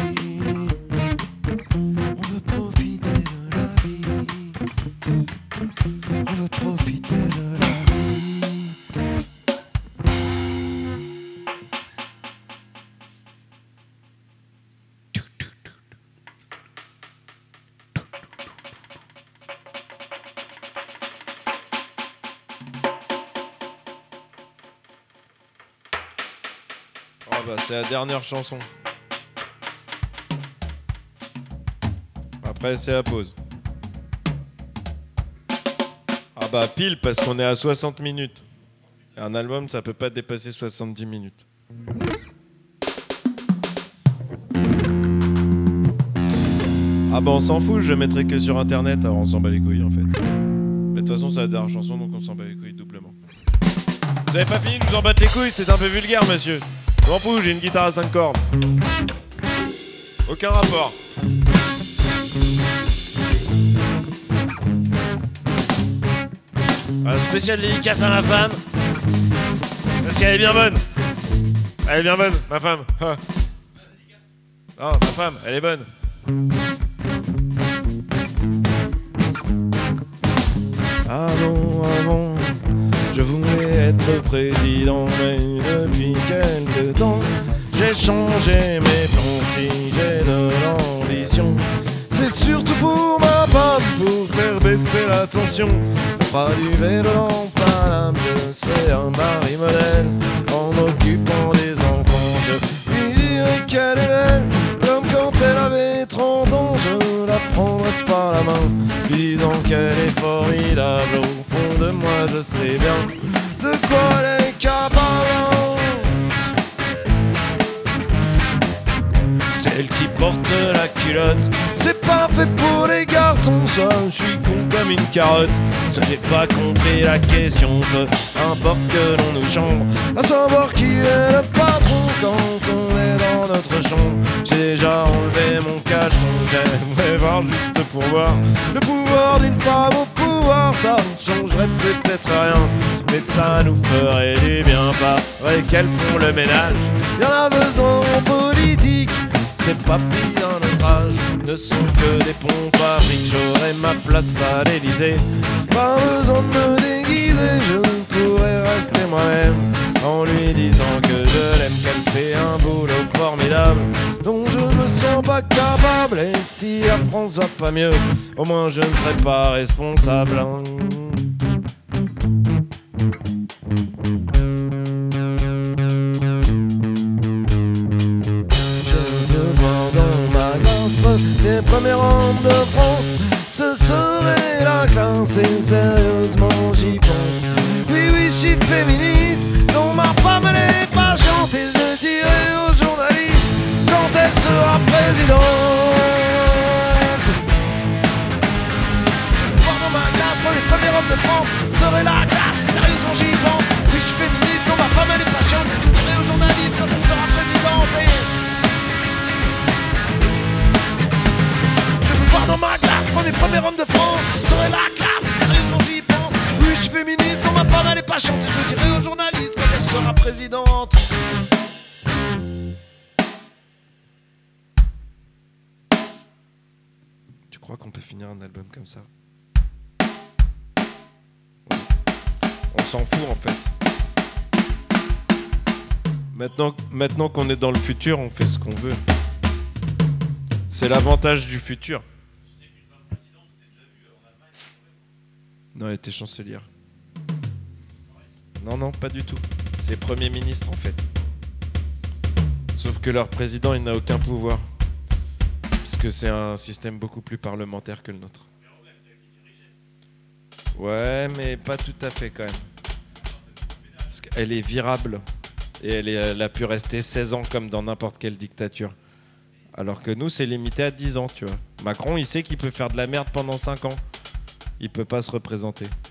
B: On veut profiter de la vie. On veut profiter de la vie.
A: Oh bah c'est la dernière chanson. Après c'est la pause. Ah bah pile parce qu'on est à soixante minutes. Et un album ça peut pas dépasser soixante-dix minutes. Ah bah on s'en fout, je mettrai que sur internet, alors on s'en bat les couilles en fait. Mais de toute façon c'est la dernière chanson donc on s'en bat les couilles doublement. Vous avez pas fini de vous en battre les couilles, c'est un peu vulgaire monsieur. Je m'en fous, j'ai une guitare à cinq cordes. Aucun rapport. Un spécial dédicace à ma femme. Parce qu'elle est bien bonne. Elle est bien bonne, ma femme. Ah. Non, ma femme, elle est bonne. Avant, avant, je voulais être président, mais depuis quelque temps, j'ai changé mes plans. Si j'ai de l'ambition, c'est surtout pour ma femme, pour faire baisser la tension. Pas du vélo en Paname, je serai un mari modèle. En occupant des enfants, je lui dirai qu'elle est belle. Comme quand elle avait trente ans, je la prendrai par la main, disant qu'elle est formidable. Au fond de moi, je sais bien de quoi elle est capable. Celle qui porte la culotte, c'est pas fait pour les garçons, ça, je suis con comme une carotte. Ça, j'ai pas compris la question, peu importe que l'on nous chambre, à savoir qui est le patron quand on est dans notre chambre. J'ai déjà enlevé mon caleçon, j'aimerais voir juste pour voir le pouvoir d'une femme au pouvoir. Ça ne changerait peut-être rien, mais ça nous ferait du bien, pareil qu'elles font le ménage. Y'en a besoin en politique, ces papilles dans notre âge ne sont que des pompes à fric. J'aurais ma place à l'Élysée, pas besoin de me déguiser, je pourrais rester moi-même en lui disant que je l'aime, qu'elle fait un boulot formidable dont je ne me sens pas capable. Et si la France va pas mieux, au moins je ne serai pas responsable, hein. Les premiers rangs de France, ce serait la classe, et sérieusement j'y pense. Oui, oui, je suis féministe, non, ma femme elle est patiente, et je dirai aux journalistes quand elle sera présidente. Je veux voir dans ma classe, pour les premiers rangs de France, ce serait la classe, sérieusement j'y pense. Oui, je suis féministe, non, ma femme elle est patiente, et je dirai aux journalistes quand elle sera présidente. Et dans ma classe, premier premier homme de France, ce serait la classe, sérieusement j'y pense. Oui, je suis féministe, non, ma femme elle est pas chante, je dirai aux journalistes quand elle sera présidente. Tu crois qu'on peut finir un album comme ça? Ouais. On s'en fout en fait. Maintenant, maintenant qu'on est dans le futur, on fait ce qu'on veut. C'est l'avantage du futur. Non, elle était chancelière. Non, non, pas du tout. C'est Premier ministre en fait. Sauf que leur président, il n'a aucun pouvoir. Puisque c'est un système beaucoup plus parlementaire que le nôtre. Ouais, mais pas tout à fait quand même. Parce qu'elle est virable. Et elle, est, elle a pu rester seize ans comme dans n'importe quelle dictature. Alors que nous, c'est limité à dix ans, tu vois. Macron, il sait qu'il peut faire de la merde pendant cinq ans. Il peut pas se représenter.